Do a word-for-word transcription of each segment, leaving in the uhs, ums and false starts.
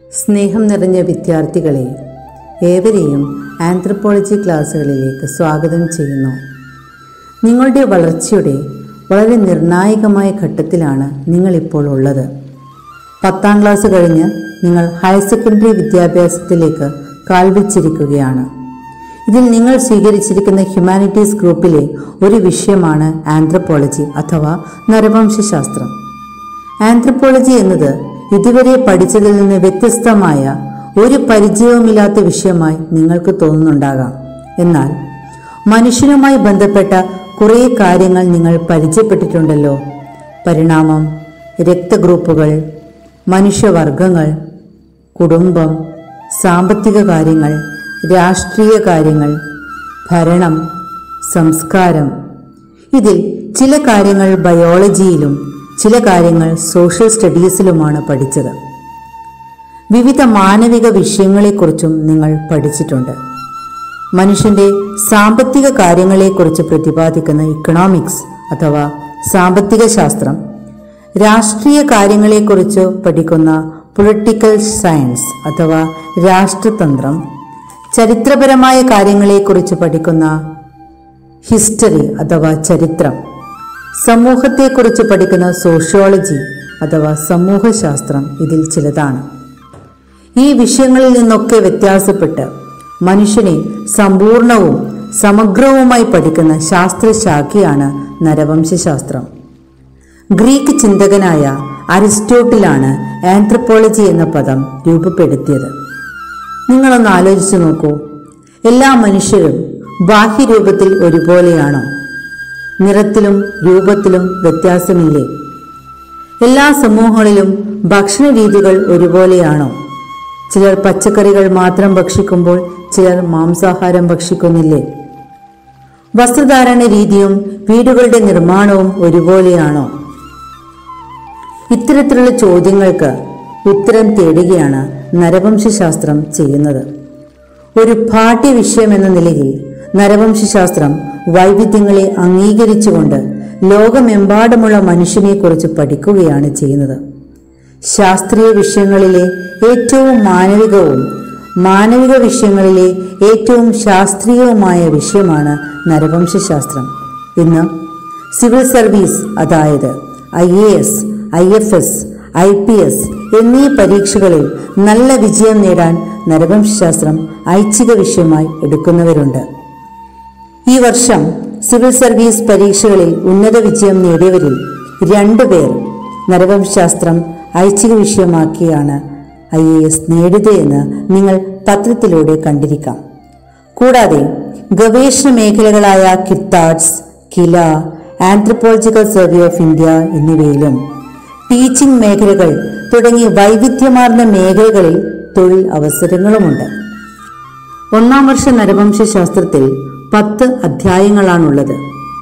സ്നേഹം നിറഞ്ഞ വിദ്യാർത്ഥികളെ, ഏവരെയും ആന്ത്രപ്പോളജി ക്ലാസ്സുകളിലേക്ക് സ്വാഗതം ചെയ്യുന്നു. നിങ്ങളുടെ വളർച്ചയുടെ വളരെ നിർണായകമായ ഘട്ടത്തിലാണ് നിങ്ങളിപ്പോൾ ഉള്ളത്. പത്താം ക്ലാസ് കഴിഞ്ഞ് നിങ്ങൾ ഹയർ സെക്കൻഡറി വിദ്യാഭ്യാസത്തിലേക്ക് കാൽവെച്ചിരിക്കുകയാണ്. ഇതിൽ നിങ്ങൾ സ്വീകരിച്ചിരിക്കുന്ന ഹ്യൂമാനിറ്റീസ് ഗ്രൂപ്പിലെ ഒരു വിഷയമാണ് ആന്ത്രപ്പോളജി അഥവാ നരവംശശാസ്ത്രം. ആന്ത്രപ്പോളജി എന്നത് ഇതുവരെ പഠിച്ചതിൽ നിന്ന് വ്യത്യസ്തമായ ഒരു പരിചയവുമില്ലാത്ത വിഷയമായി നിങ്ങൾക്ക് തോന്നുന്നുണ്ടാകാം. എന്നാൽ മനുഷ്യനുമായി ബന്ധപ്പെട്ട കുറേ കാര്യങ്ങൾ നിങ്ങൾ പരിചയപ്പെട്ടിട്ടുണ്ടല്ലോ. പരിണാമം, രക്തഗ്രൂപ്പുകൾ, മനുഷ്യവർഗങ്ങൾ, കുടുംബം, സാമ്പത്തിക കാര്യങ്ങൾ, രാഷ്ട്രീയ കാര്യങ്ങൾ, ഭരണം, സംസ്കാരം. ഇതിൽ ചില കാര്യങ്ങൾ ബയോളജിയിലും ചില കാര്യങ്ങൾ സോഷ്യൽ സ്റ്റഡീസിലുമാണ് പഠിച്ചത്. വിവിധ മാനവിക വിഷയങ്ങളെക്കുറിച്ചും നിങ്ങൾ പഠിച്ചിട്ടുണ്ട്. മനുഷ്യന്റെ സാമ്പത്തിക കാര്യങ്ങളെക്കുറിച്ച് പ്രതിപാദിക്കുന്ന ഇക്കണോമിക്സ് അഥവാ സാമ്പത്തിക ശാസ്ത്രം, രാഷ്ട്രീയ കാര്യങ്ങളെക്കുറിച്ച് പഠിക്കുന്ന പൊളിറ്റിക്കൽ സയൻസ് അഥവാ രാഷ്ട്രതന്ത്രം, ചരിത്രപരമായ കാര്യങ്ങളെക്കുറിച്ച് പഠിക്കുന്ന ഹിസ്റ്ററി അഥവാ ചരിത്രം, സമൂഹത്തെക്കുറിച്ച് പഠിക്കുന്ന സോഷ്യോളജി അഥവാ സമൂഹശാസ്ത്രം ഇതിൽ ചിലതാണ്. ഈ വിഷയങ്ങളിൽ നിന്നൊക്കെ വ്യത്യാസപ്പെട്ട് മനുഷ്യനെ സമ്പൂർണവും സമഗ്രവുമായി പഠിക്കുന്ന ശാസ്ത്രശാഖയാണ് നരവംശശാസ്ത്രം. ഗ്രീക്ക് ചിന്തകനായ അരിസ്റ്റോട്ടിലാണ് ആന്ത്രപ്പോളജി എന്ന പദം രൂപപ്പെടുത്തിയത്. നിങ്ങളൊന്ന് ആലോചിച്ചു നോക്കൂ. എല്ലാ മനുഷ്യരും ബാഹ്യരൂപത്തിൽ ഒരുപോലെയാണോ? നിറത്തിലും രൂപത്തിലും വ്യത്യാസമില്ലേ? എല്ലാ സമൂഹങ്ങളിലും ഭക്ഷണ രീതികൾ ഒരുപോലെയാണോ? ചിലർ പച്ചക്കറികൾ മാത്രം ഭക്ഷിക്കുമ്പോൾ ചിലർ മാംസാഹാരം ഭക്ഷിക്കുന്നില്ലേ? വസ്ത്രധാരണ രീതിയും വീടുകളുടെ നിർമ്മാണവും ഒരുപോലെയാണോ? ഇത്തരത്തിലുള്ള ചോദ്യങ്ങൾക്ക് ഉത്തരം തേടുകയാണ് നരവംശശാസ്ത്രം ചെയ്യുന്നത്. ഒരു പാഠ്യവിഷയം എന്ന നിലയിൽ നരവംശശാസ്ത്രം വൈവിധ്യങ്ങളെ അംഗീകരിച്ചുകൊണ്ട് ലോകമെമ്പാടുമുള്ള മനുഷ്യനെക്കുറിച്ച് പഠിക്കുകയാണ് ചെയ്യുന്നത്. ശാസ്ത്രീയ വിഷയങ്ങളിലെ ഏറ്റവും മാനവികവും മാനവിക വിഷയങ്ങളിലെ ഏറ്റവും ശാസ്ത്രീയവുമായ വിഷയമാണ് നരവംശശാസ്ത്രം. ഇന്ന് സിവിൽ സർവീസ്, അതായത് I A S, I F S, I P S എന്നീ പരീക്ഷകളിൽ നല്ല വിജയം നേടാൻ നരവംശശാസ്ത്രം ഐച്ഛിക വിഷയമായി എടുക്കുന്നവരുണ്ട്. ഈ വർഷം സിവിൽ സർവീസ് പരീക്ഷകളിൽ ഉന്നത വിജയം നേടിയവരിൽ രണ്ടുപേർ നരവംശശാസ്ത്രം ഐച്ഛിക വിഷയമാക്കിയാണ് ഐ എ എസ് നേടിയത് എന്ന് നിങ്ങൾ പത്രത്തിലൂടെ കണ്ടിരിക്കാം. കൂടാതെ ഗവേഷണ മേഖലകളായ KIRTADS, KILA, anthropological survey of India എന്നിവയിലും ടീച്ചിങ് മേഖലകൾ തുടങ്ങി വൈവിധ്യമാർന്ന മേഖലകളിൽ തൊഴിൽ അവസരങ്ങളുമുണ്ട്. ഒന്നാം വർഷ നരവംശശാസ്ത്രത്തിൽ പത്ത് അധ്യായങ്ങളാണുള്ളത്.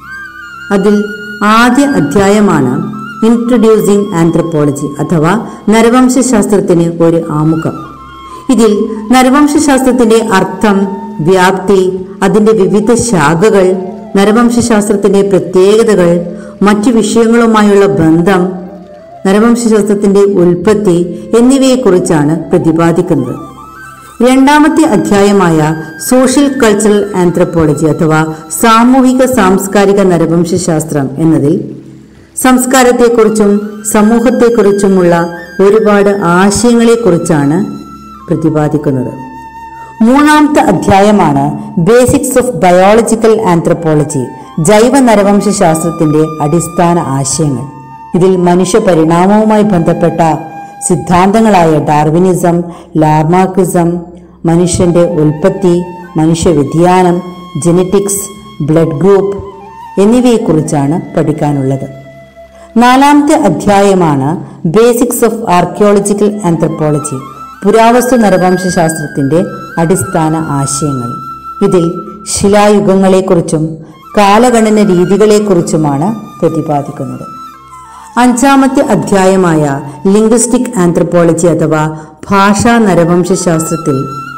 അതിൽ ആദ്യ അധ്യായമാണ് ഇൻട്രൊഡ്യൂസിംഗ് ആന്ത്രപ്പോളജി അഥവാ നരവംശശാസ്ത്രത്തിന് ഒരു ആമുഖം. ഇതിൽ നരവംശശാസ്ത്രത്തിന്റെ അർത്ഥം, വ്യാപ്തി, അതിന്റെ വിവിധ ശാഖകൾ, നരവംശശാസ്ത്രത്തിന്റെ പ്രത്യേകതകൾ, മറ്റു വിഷയങ്ങളുമായുള്ള ബന്ധം, നരവംശശാസ്ത്രത്തിന്റെ ഉൽപ്പത്തി എന്നിവയെക്കുറിച്ചാണ് പ്രതിപാദിക്കുന്നത്. രണ്ടാമത്തെ അധ്യായമായ സോഷ്യൽ കൾച്ചറൽ ആന്ത്രപ്പോളജി അഥവാ സാമൂഹിക സാംസ്കാരിക നരവംശശാസ്ത്രം എന്നതിൽ സംസ്കാരത്തെക്കുറിച്ചും സമൂഹത്തെക്കുറിച്ചുമുള്ള ഒരുപാട് ആശയങ്ങളെക്കുറിച്ചാണ് പ്രതിപാദിക്കുന്നത്. മൂന്നാമത്തെ അധ്യായമാണ് ബേസിക്സ് ഓഫ് ബയോളജിക്കൽ ആന്ത്രപ്പോളജി, ജൈവ നരവംശശാസ്ത്രത്തിന്റെ അടിസ്ഥാന ആശയങ്ങൾ. ഇതിൽ മനുഷ്യ പരിണാമവുമായി ബന്ധപ്പെട്ട സിദ്ധാന്തങ്ങളായ ഡാർവിനിസം, ലാർമാർക്കിസം, മനുഷ്യന്റെ ഉൽപ്പത്തി, മനുഷ്യ വ്യതിയാനം, ജെനറ്റിക്സ്, ബ്ലഡ് ഗ്രൂപ്പ് എന്നിവയെക്കുറിച്ചാണ് പഠിക്കാനുള്ളത്. നാലാമത്തെ അധ്യായമാണ് ബേസിക്സ് ഓഫ് ആർക്കിയോളജിക്കൽ ആന്ത്രപ്പോളജി, പുരാവസ്തു നരവംശശാസ്ത്രത്തിന്റെ അടിസ്ഥാന ആശയങ്ങൾ. ഇതിൽ ശിലായുഗങ്ങളെക്കുറിച്ചും കാലഗണന രീതികളെക്കുറിച്ചുമാണ് പ്രതിപാദിക്കുന്നത്. അഞ്ചാമത്തെ അധ്യായമായ ലിംഗ്വിസ്റ്റിക് ആന്ത്രപ്പോളജി അഥവാ ഭാഷാ നരവംശശാസ്ത്രത്തിൽ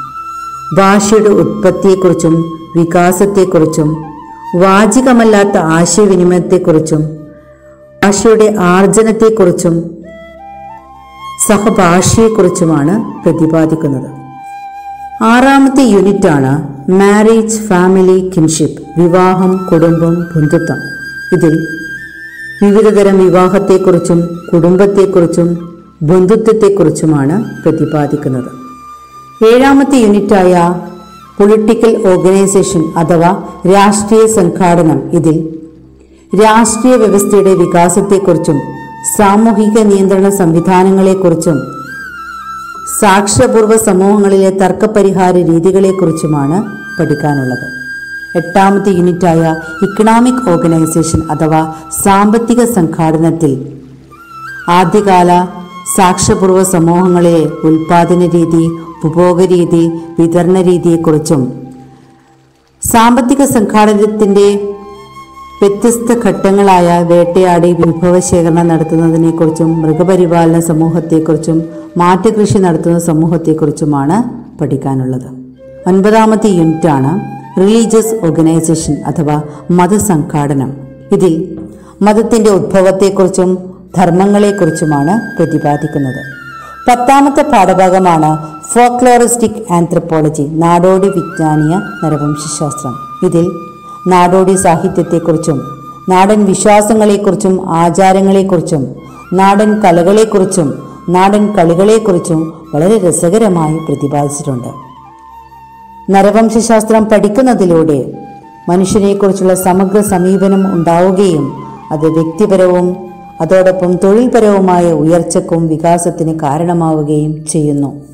ഭാഷയുടെ ഉത്പത്തിയെക്കുറിച്ചും വികാസത്തെക്കുറിച്ചും വാചികമല്ലാത്ത ആശയവിനിമയത്തെക്കുറിച്ചും ഭാഷയുടെ ആർജനത്തെക്കുറിച്ചും സഹഭാഷയെക്കുറിച്ചുമാണ് പ്രതിപാദിക്കുന്നത്. ആറാമത്തെ യൂണിറ്റാണ് മാരേജ്, ഫാമിലി, കിൻഷിപ്പ്, വിവാഹം, കുടുംബം, ബന്ധുത്വം. ഇതിൽ വിവിധതരം വിവാഹത്തെക്കുറിച്ചും കുടുംബത്തെക്കുറിച്ചും ബന്ധുത്വത്തെക്കുറിച്ചുമാണ് പ്രതിപാദിക്കുന്നത്. ഏഴാമത്തെ യൂണിറ്റായ പൊളിറ്റിക്കൽ ഓർഗനൈസേഷൻ അഥവാ രാഷ്ട്രീയ സംഘാടനം, ഇതിൽ രാഷ്ട്രീയ വ്യവസ്ഥയുടെ വികാസത്തെക്കുറിച്ചും സാമൂഹിക നിയന്ത്രണ സംവിധാനങ്ങളെക്കുറിച്ചും സാക്ഷ്യപൂർവ്വ സമൂഹങ്ങളിലെ തർക്കപരിഹാര രീതികളെക്കുറിച്ചുമാണ് പഠിക്കാനുള്ളത്. എട്ടാമത്തെ യൂണിറ്റായ ഇക്കണോമിക് ഓർഗനൈസേഷൻ അഥവാ സാമ്പത്തിക സംഘാടനത്തിൽ ആദ്യകാല സാക്ഷ്യപൂർവ്വ സമൂഹങ്ങളിലെ ഉൽപാദന രീതി, ഉപഭോഗ രീതി, വിതരണ രീതിയെക്കുറിച്ചും സാമ്പത്തിക സംഘാടനത്തിൻ്റെ വ്യത്യസ്ത ഘട്ടങ്ങളായ വേട്ടയാടി വിഭവശേഖരണം നടത്തുന്നതിനെക്കുറിച്ചും മൃഗപരിപാലന സമൂഹത്തെക്കുറിച്ചും മാറ്റുകൃഷി നടത്തുന്ന സമൂഹത്തെക്കുറിച്ചുമാണ് പഠിക്കാനുള്ളത്. ഒൻപതാമത്തെ യൂണിറ്റാണ് റിലീജിയസ് ഓർഗനൈസേഷൻ അഥവാ മതസംഘാടനം. ഇതിൽ മതത്തിൻ്റെ ഉദ്ഭവത്തെക്കുറിച്ചും ധർമ്മങ്ങളെക്കുറിച്ചുമാണ് പ്രതിപാദിക്കുന്നത്. പത്താമത്തെ പാഠഭാഗമാണ് ഫോക്ലോറിസ്റ്റിക് ആന്ത്രപ്പോളജി, നാടോടി വിജ്ഞാനീയ നരവംശശാസ്ത്രം. ഇതിൽ നാടോടി സാഹിത്യത്തെക്കുറിച്ചും നാടൻ വിശ്വാസങ്ങളെക്കുറിച്ചും ആചാരങ്ങളെക്കുറിച്ചും നാടൻ കലകളെക്കുറിച്ചും നാടൻ കളികളെക്കുറിച്ചും വളരെ രസകരമായി പ്രതിപാദിച്ചിട്ടുണ്ട്. നരവംശശാസ്ത്രം പഠിക്കുന്നതിലൂടെ മനുഷ്യനെക്കുറിച്ചുള്ള സമഗ്ര സമീപനം ഉണ്ടാവുകയും അത് വ്യക്തിപരവും അതോടൊപ്പം തൊഴിൽപരവുമായ ഉയർച്ചയ്ക്കും വികാസത്തിന് കാരണമാവുകയും ചെയ്യുന്നു.